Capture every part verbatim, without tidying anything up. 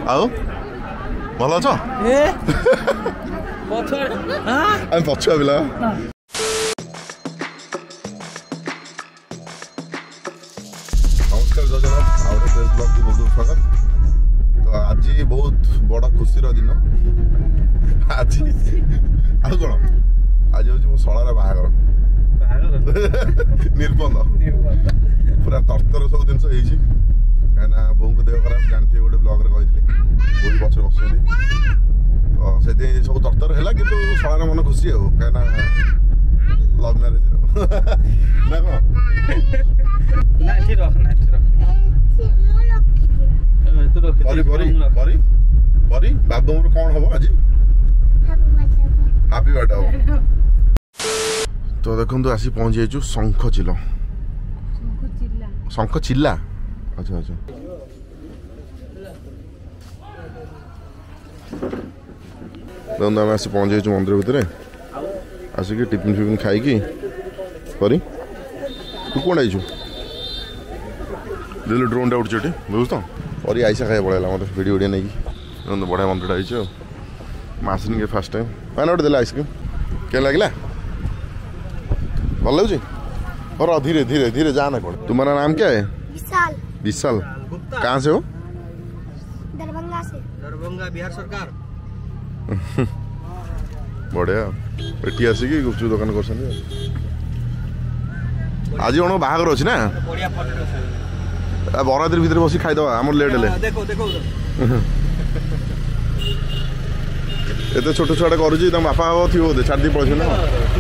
आओ भल अछ आम पछुआ पिला नमस्कार जजन आउट ब्लॉग को बहुत स्वागत। तो आज बहुत बड़ा खुशी दिन आज आज कौन आज हूँ मो शलार बाहागर निबंध पूरा तर्तर सब जिन कहीं बों को देह खराब जानते गोटे ब्लॉग रे कही बोई पचर बस तो से सब तर्तर है कि शलार मन खुशी हो कहीं लव मैरेज ना कौन बाबू मोर कौन हम आज हापी बर्थडे हम तो देखो आसी पहुंची जाइए शंखचिल शंखचिल्ला अच्छा अच्छा देखो आम आसी पहुंच जाइए मंदिर भितर आसिक टिफिन फिफिन खाई परी तू कौन आई दिल्ली ड्रोन टा उठी बुझ तो परी आईसा खाया पड़ेगा मतलब वीडियो वीडियो नहीं बढ़िया मंदिर आई आसनी के फास्ट टाइम मैंने गोटे देला आइसक्रीम क्या लगला भल लगे और धीरे धीरे धीरे जाना कौन तुम्हारा नाम क्या है विशाल विशाल कहाँ से हो दरभंगा से दरभंगा बिहार सरकार बढ़िया एटी आसिक गुपचुप दुकान कर आज कौन बाहागर अच्छी ना बरादी भितर बस खाईद आम लेट है एत छोट छुआ कर बापा हम थी बोधे छाड़ी पड़े ना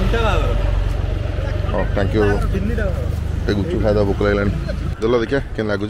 हाँ थैंक यू गुपचुप खाई भोक लगे देल देखिए के लगुच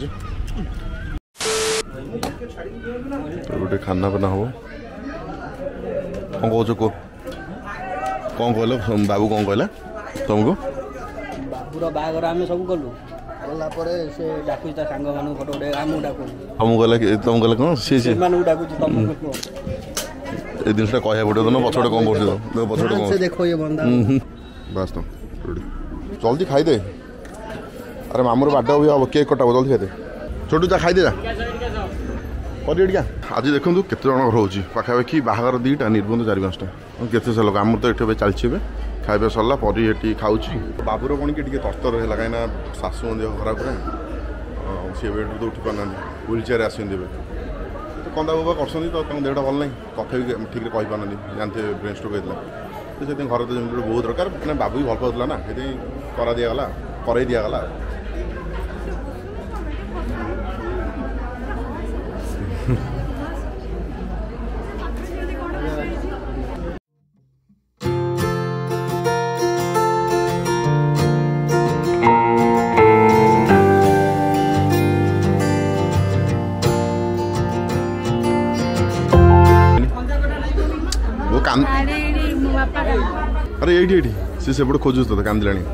गोटे खाना पीना हम कौन कौच कह कौन कहल बाबू कौन कहला तुमको बाबूर बाहागर आम सब कलु गला से डाकुच सांग मान फोटो उठे आम डाक तुम गला तुम गला कौन सी सी डाकुच तुम ए जिनसा कह पड़े ना पछड़े कौन कर पछड़े कौन देखो ये बंदा बस तो जल्दी खाई दे अरे मामूर बार्थ भी हम केक कटा जल्दी खाई दे छोटू जा खाई दे क्या आज देखो केत जन रोचे पाखापाखि बाहागर दुईटा निबंध चार पाँचटा केत से लोक आम तो ये चलती खाଇବା सरला परी ये खाऊँ बाबूर कौन कि तर्तर है कहीं शाशु देह खराब है सी बेड तो उठी पाना व्हील चेयर आसते कंदा बोबा कर देहटा भल ना कथा भी ठीक से कही पाना जानते ब्रेन स्ट्रोक होता तो से घर तो जमी बहुत दरकार मैंने बाबू भी भल पाला ना ये करा दिगला कर दिगला अरे ये सी से खोजु तो कांदला ये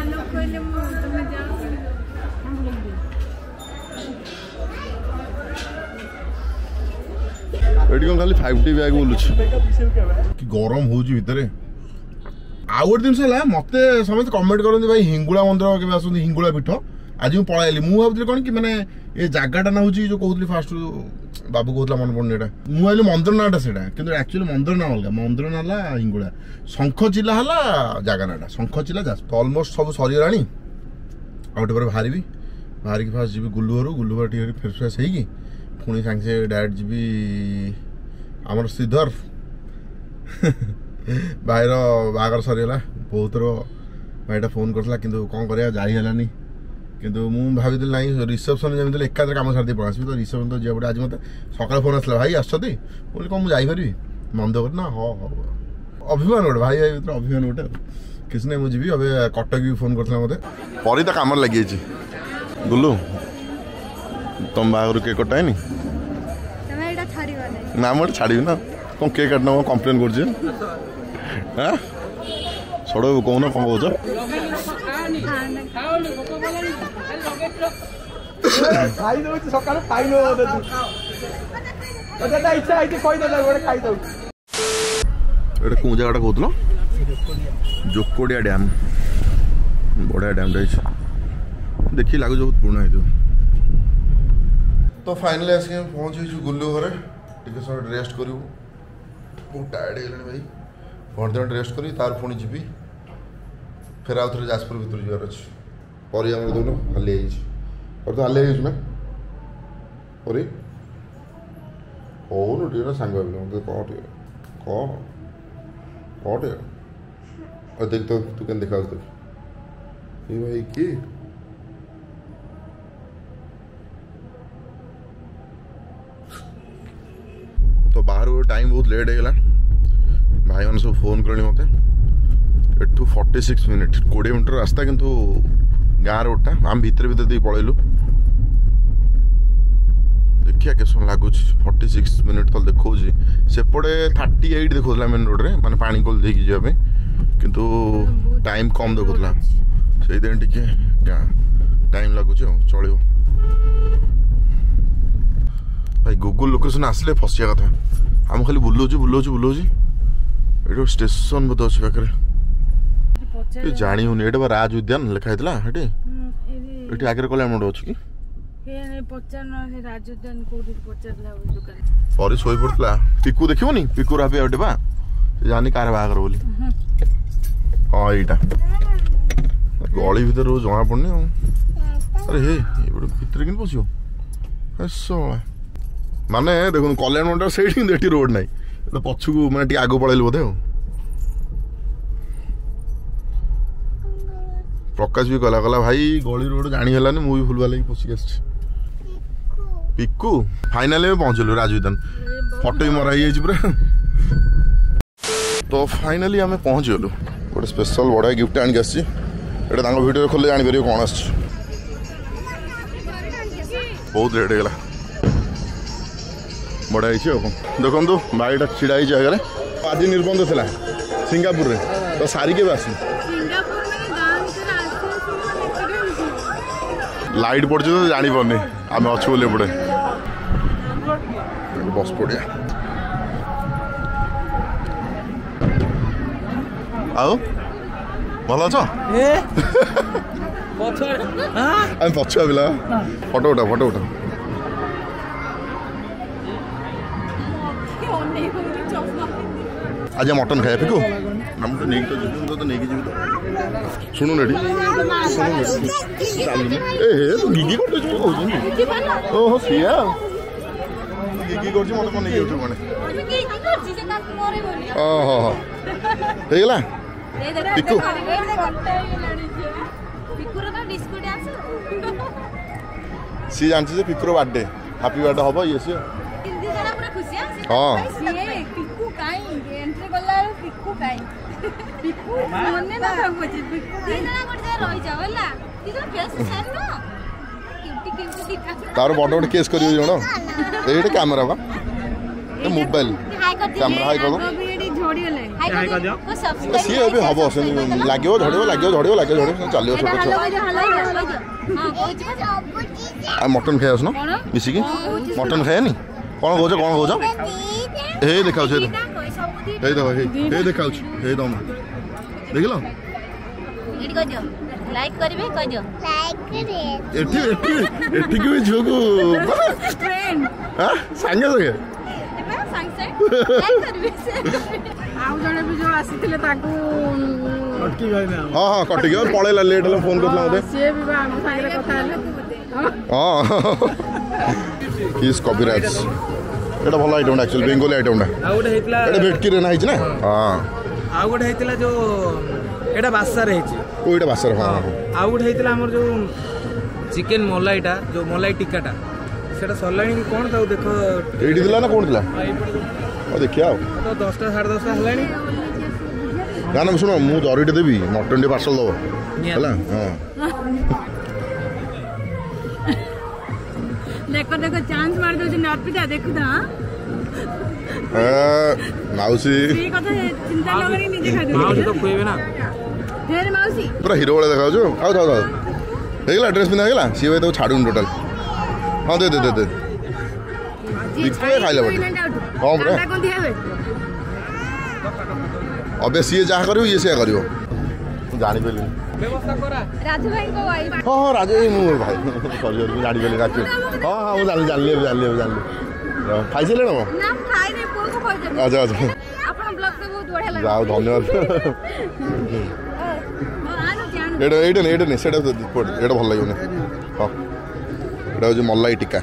खाली फाइव टी बैग बोलू कि गरम हो भितर आउ गोटे जिन मत समस्त कमेंट करते भाई हिंगुला मंदिर के आस हिंगुला पीठ आज मुझे पलैली मुझे भावुली कौन कि मैंने ये जगटा ना हूँ जो कहती फास्ट बाबू कहला मन पड़ने यहाँ मुझे मंदिर नाटा से एक्चुअली मंदिर ना अलग मंदिर ना हिंगुला शंखचिल्ला है जगह नाटा शंखचिल्ला तो अलमोस्ट सब सरीगला आउटे पर बाहर बाहर की फास्ट जी गुल्लू घर गुल्लू घर फ्रेश फ्रेश होगी पुणी सागे से डायरेक्ट जी आमर श्रीधर भाईर बागर सरीगला बहुत थर भाईटा फोन करता कि कौन कर जानी किंतु मुझे भाई ना रिसेप्शन जमी एकादे कम सारी पड़ा तो रिसेप्शन तो जाए आज मत सकाल फोन आसला भाई आसती बोली कौन मुझे जापरि मन दुख ना हाँ हाँ अभिमान गोटे भाई भाई भर अभिमान गोटे किसी ना मुझे जी अभी कटक भी फोन करता मत परी तो कम लगी गुल्लू तुम बाहर केक कटाए ना मुझे छाड़ी ना कौन केक काटना कम्प्लेन कर सड़ो कौन कौन कौच कौ जगह कहल जोकोडिया डैम बढ़िया डैम देखिए लगुच बहुत पुराना है तो फाइनली आसिक पहुँची गुल्लू घरे टिके समय रेस्ट करूँ बहुत टायर्ड है भाई घंटे घंटे रेस्ट करी तार पुणी जी फिर आउ थे जाजपुर भर जीवार अच्छे परी आम दून हाली और तो हाली ना परी कौन टे सांग मत कह टे कह कह टे और देख तो तू क्या देखा देख ये भाई किए तो बाहर वो टाइम बहुत लेट है भाई मैंने सब फोन कर मत एठू फोर्टी सिक्स मिनिट कोड़े मिनट रास्ता किंतु गाँव रोडटा आम भितर भितर दे पलैलु देखिए के समय लगुच फोर्टी सिक्स मिनिट तक देखा सेपटे थर्टी एट देखा मेन रोड रे माने पानी कोल देकी जाबे किंतु टाइम कम देखुला से दिन टिके टाइम लगुच चलो भाई गूगल लोकेशन आसले फसिया कथा आम खाली बुलाऊँ बुलाऊँ बुलाऊँ ये स्टेशन बोध अच्छे पाखे जानी हूँ ये राज उद्यान लिखाई ये आगे कल्याण मंडप अच्छी पर शो पड़ा पिकू देखनी पिकू राबी आटे बा जानी कार बाहर बोली हाँ यहाँ गली भर रोज जना पड़नी अरे हे भितर कि पशो माने देखो कल्याण मंडप से रोड ना तो पछक मैं आग पलैल बोधे प्रकाश भी कहला कहला भाई गली रोड जानी मुझे भूल लगे पशिक आस पिकू फाइनाली पहुंचलु राज उद्यान फटो भी मराई पूरा तो फाइनाली आम पहुंच गलु गोटे स्पेशल बड़ा गिफ्ट आनिक आसी वीडियो खोले जापर कौन आस बहुत लेट होगा बड़ा देखो भाईटा छिड़ा जगह आज निबंध था सिंगापुर तो सारिके भी आस लाइट पड़े तो जानी पारे आम अच्छे बोले पड़े बस पड़िया आओ भल अच पछुआ पिला फटो उठा फटो उठा आज मटन खाया फिकू हम तो नहीं तो जीव तो नहीं जीव तो शुणु नेटी ए हे तू गिगी करते छु कहउछन ओहो सिया गिगी करछि मत कोन नहीं छु माने गिगी करछि से ता मोरे बोली ओहो हे गेला ए देख पिकू पिकू रो तो डिस्को डांस सी जानछि जे पिकू रो बर्थडे हैप्पी बर्थडे हबो ये से हिंदी जरा पूरा खुशी हां सी पिकू काई एंट्री गला पिकू काई पिकू मने ना भाबुची पिकू दिन ना गोटे रहि जाव हला ती तो फेस छान न क्यूटी क्यूटी तार बड बड केस करियो जण एटे कैमरा बा ए मोबाइल कैमरा हाई कर दो झोड़ी ले हाई कर दो को सब्सक्राइब सी अबे हबो से लागियो झड़ियो लागियो झड़ियो लागियो झड़ियो चलियो छोटो छोटो हां कोच आ मटन खायस न मिसी की मटन खाया नी कौन कौच कौन कौच हे देखा हे देखो हे देखा हे दम देख लो एडी कर दियो लाइक करबे कर दियो लाइक करे एठी एठी एठी के जोगु फ्रेंड हां संगे संगे एबा संग संग लाइक करबे से आउ जणे भी जो आसीथिले ताकू कटकी गई ना हां हां कटकी और पळेला लेट हला फोन करला मते से भी हम संगे कथा हले हां किस कॉपीराइट्स एटा भल आइटम एक्चुअली बेंगोली आइटम आ गोटे हेतला एटा भेटकी रे ना हिच ना हां आ गोटे हेतला जो एटा बासार हिच ओ एटा बासार हां आ गोटे हेतला हमर जो चिकन मोलाईटा जो मोलाई टिक्काटा सेटा सरलाणी कोन ताऊ देखो एडी दिला ना कोन दिला ओ देखिया तो दस टा साढ़े दस टा हलाणी ना ना सुनो मु जरीटे देबी मटन डे पार्सल दो हला हां देखो देखो चांस मार दो जे अर्पिता देखु दा ए माउसी ठीक कथा चिंता न करी निजे खा दे माउसी तो खोइबे ना फेर माउसी पूरा हीरो वाला देखाओ जो आओ आओ आओ हेगला ड्रेस पिना हेगला सी भाई तो छाडुन टोटल हां दे दे दे दे दिखो खाइला बटे हां बरे कोन दियाबे अबे सी जा करियो ये से करियो जानी पेली राजू भाई को वाइफ हाँ हाँ राजू मु भाई सॉरी सॉरी जानी पेली राजू हाँ हाँ वो जान जान ले जान ले जान ले खाई चले ना नाम खाई नहीं पुल को खोज दे अच्छा अच्छा अपन ब्लॉग से बहुत बढ़िया लगा जाओ धन्यवाद आनो जान एटा एटा नहीं एटा नहीं सेटा एटा भल लागियो हाँ एटा हो मलाई टिक्का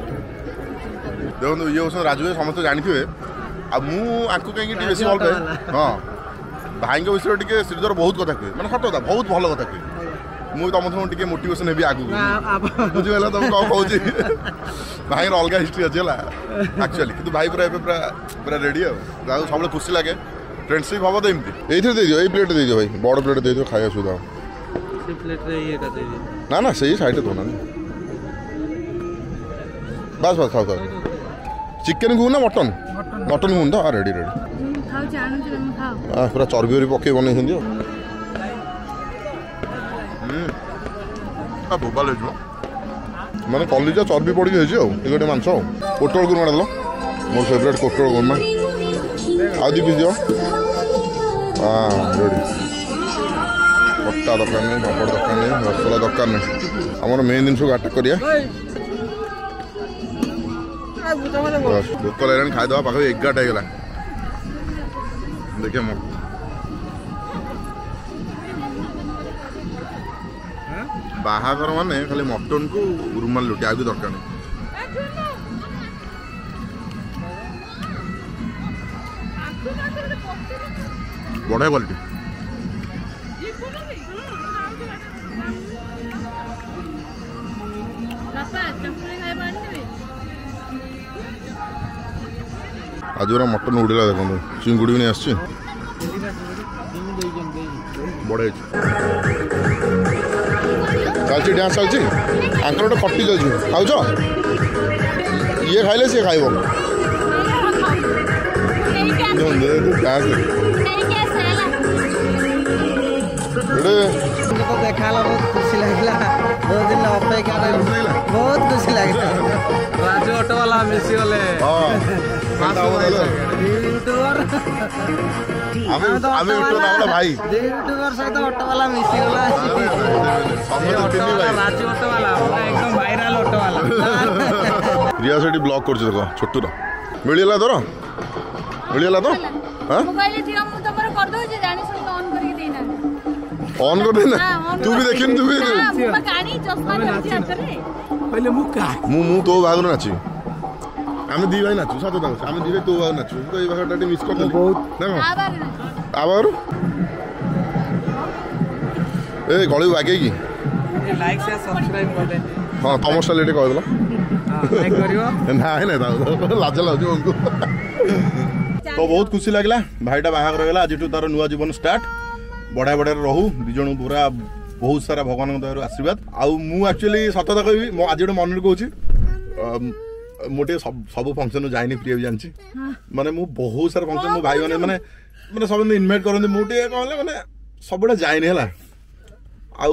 देखो ये हूँ राजू भाई समस्त जानी थे आ मुझे कहीं बेस भल पाए हाँ भाई विषय टी श्रीधर बहुत कथा कहे मैंने सत कथा बहुत भल कथा कहे मुझे तुम टे मोटिवेशन हेबी आगू बुझीगला तुम कौन कहूँ भाई अलग हिस्ट्री अच्छी है एक्चुअली कि भाई पूरा पूरा पूरा रेडी है सब खुशी लगे फ्रेंडशिप हम तो एमती ये दे दियो प्लेट दे दियो भाई बड़ प्लेट दे दियो खाया सुधा ना ना सही साइड तो ना बस बस खाओ खाओ चिकेन गुण ना मटन मटन गुण तो हाँ रेडी रेडी खाओ जानो जे हम खाओ आ पूरा चर्बी उरी पके बनै छथि हम आ बोबाल हेजो माने कॉलेज चर्बी पड़ी हेजि आ एगोटे मांस कोटल गुण दलो मोर फेवरेट कोटल गुण आदि पीस दियो हां रेडी पट्टा दरकार नहीं पापड़ दरकार नहीं मसला दरकार नहीं हमर मेन दिन सब अटैक करिया भोक लगे खाईदे पाखे एगारटा होगा देखिए मो बाहागर माने खाली मटन को रुमाल लुटी आगे दरकार नहीं बढ़िया क्वालिटी आज मटन उड़ेला देखो चिंगुड़ी भी नहीं आस बढ़िया चलती डांस चलती आंकर गोटे खटी चलती खाऊ ये खाइले सी खाइब देखा बहुत खुशी लगे दो दिन अपेक्षा बहुत खुशी लगे राजू ऑटो वाला मिसी गले भाई यूट्यूबर सहित ऑटो वाला मिसी गला राजू ऑटो वाला एकदम वायरल ऑटो वाला रिया सेठी ब्लॉग कर छोटू मिलला तोर मिलला तो हां मोबाइल दियो मु तमर कर दो जे जानि सुन ऑन करके देना ऑन कर देना तू भी देखिन तू भी हां मु कानी चश्मा धरती हाथ रे पहले मु का मु मु तो भाग नाची आमे दी भाई नाचू सातो दास आमे दी भाई तो भाग नाचू तो ए भागटा मिस कर देली बहुत ना आबार आबार ए गळी वागे की लाइक शेयर सब्सक्राइब कर दे हां तमर स्टाइल एटे कह देला हां लाइक करियो नहीं नहीं लाज लाज हमको तो बहुत खुशी लगला भाईटा बाहागर गला आज तार नुआ जीवन स्टार्ट बढ़िया बढ़िया रहू दिजन पूरा बहुत सारा भगवान दयार आशीर्वाद आउ मु एक्चुअली सतता कहबी मो आज गोटे मन कहूँ मोटे सब फंक्शन जाइनी प्रिय भी जानची माने मु बहुत सारा फंक्शन मो भाई माने माने माने सब इनवाइट करन मोटे कहले माने सबडा जाइनी हला आउ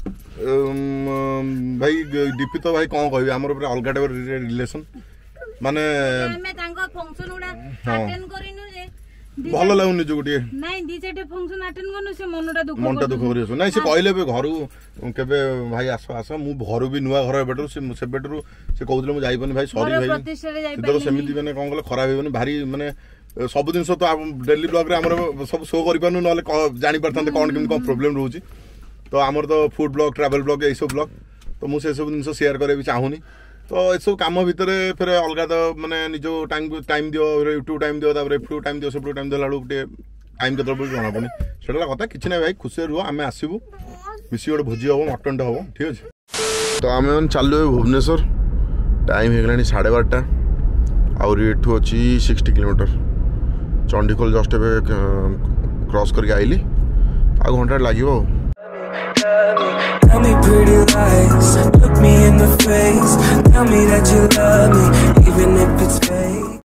भाई दीपित भाई कौन कहबी हमर पूरा अलगा टाइप रिलेशन माने हमें तांको फंक्शन उडा अटेंड करिनु जे भल लागुनि जो गोटे नहीं दी जेटे फंक्शन अटेंड करनु से मनटा दुख मनटा दुख करियो नहीं से कहले बे घर केबे भाई आसो आसो मु घर भी नुआ घर बेटरू से से बेटरू से कहउतले मु जाई पनी भाई सॉरी भाई इधर सेमिति माने कोन कहले खराब हेबनी भारी माने सब दिन तो डेली ब्लॉग रे हमर सब शो करि पानु नले जानि परथांते कोन किम कोन प्रॉब्लम रहउची तो हमर तो फूड ब्लॉग ट्रैवल ब्लॉग ए सब ब्लॉग तो मु से सब दिन शेयर करे भी चाहूनी तो ये सब कम भितर फिर अलग तो मैंने निज टाइम टाइम दियो यूट्यूब टाइम दियो एफ्टू टाइम दियो सब टाइम देला गोटे टाइम के जना पड़े से कथा कि ना भाई खुशी रुह आम आसबू मिसी गोटे भोजी हम मटन हम ठीक अच्छे तो आम चलु भुवनेश्वर टाइम हो गला साढ़े बारटा आहरी एठू अच्छी sixty kilometer Chandikhol just a cross करके आइली आ घंटा लगे Tell me pretty lies, look me in the face. Tell me that you love me, even if it's fake.